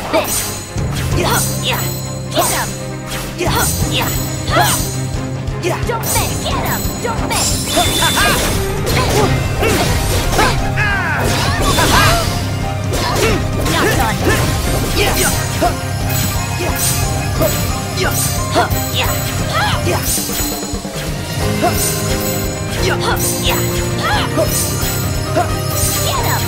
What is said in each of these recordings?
miss! Yeah! Get him! Yeah! Don't miss! Get him! Don't miss! Not done! Yeah! Get him!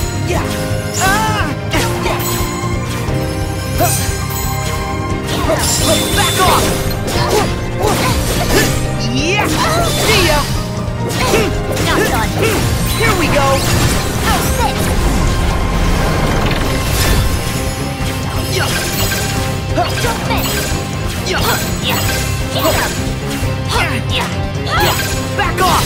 Back off! Yeah! See ya! Not done! Here we go! Out six! Don't miss! Yeah! Get him! Back off!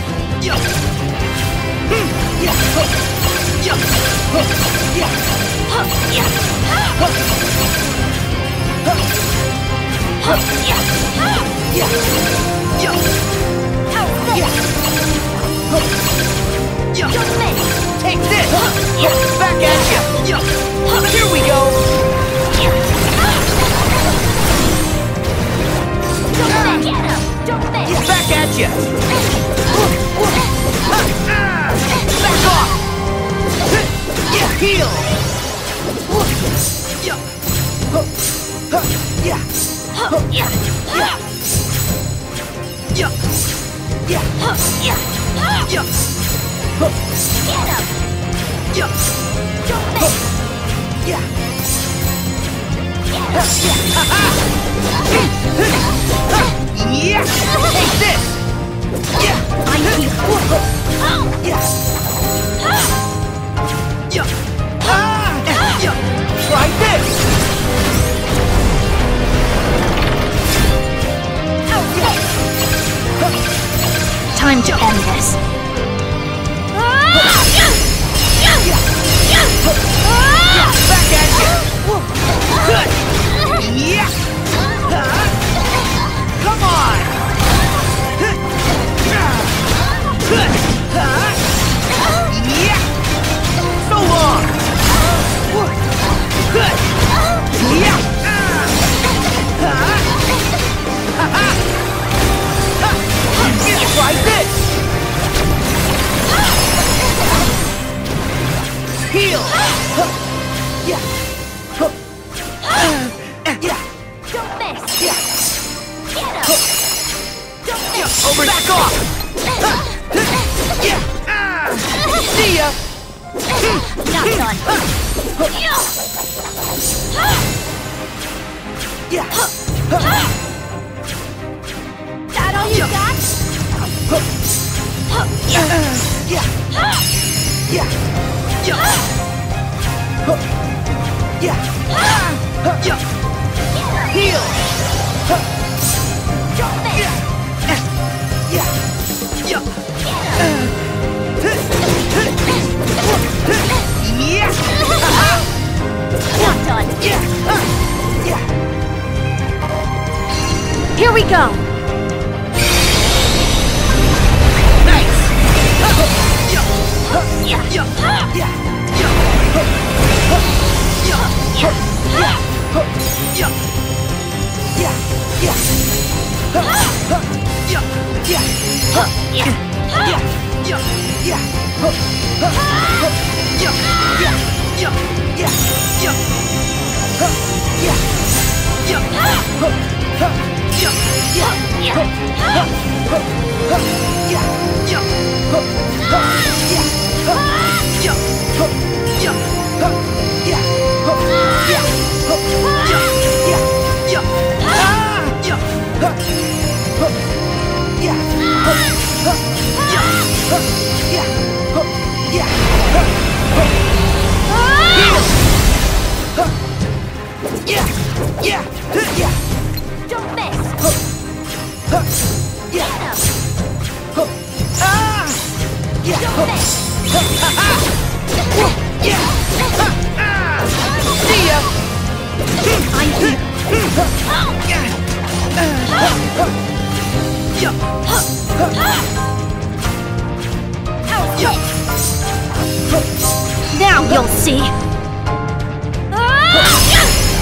Don't miss! Take this! Back at you! Here we go! Don't miss! Get him! Don't miss! Back at you! Back off! Heal! Get him! Don't miss! Get Yeah! Take this! I keep. Try this! Time to end this. Back at you! Good! Yeah! Come on! Good! Yeah! So long! Good! Yeah! Try this! Heal! Don't miss. Get him. Don't miss. Over! Back off! See ya! Not done. That all you got? Heal! Don't miss. Not done. Here we go. Nice! Don't miss. Get him. Don't miss. See ya! I'm here. Now you'll see.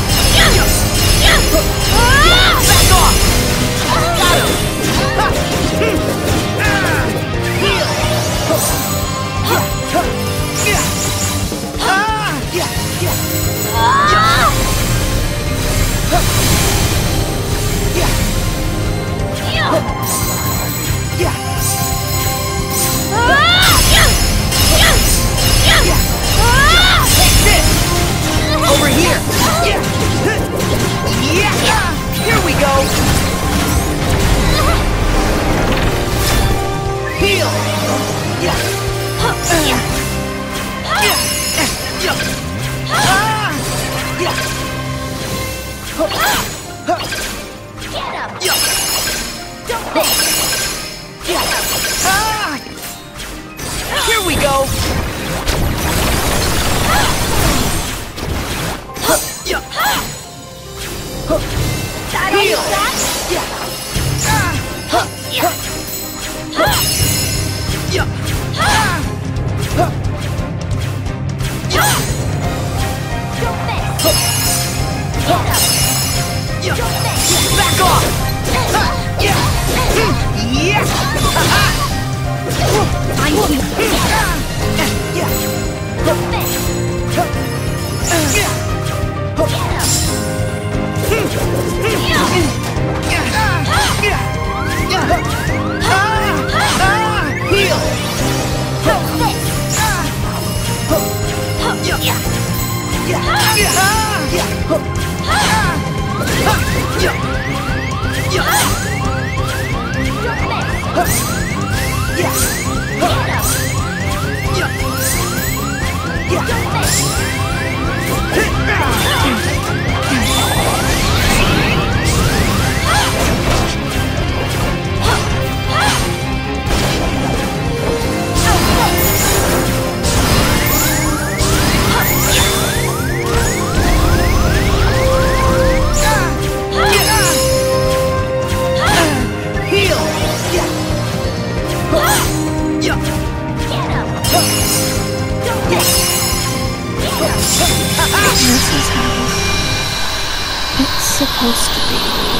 This is how it's supposed to be.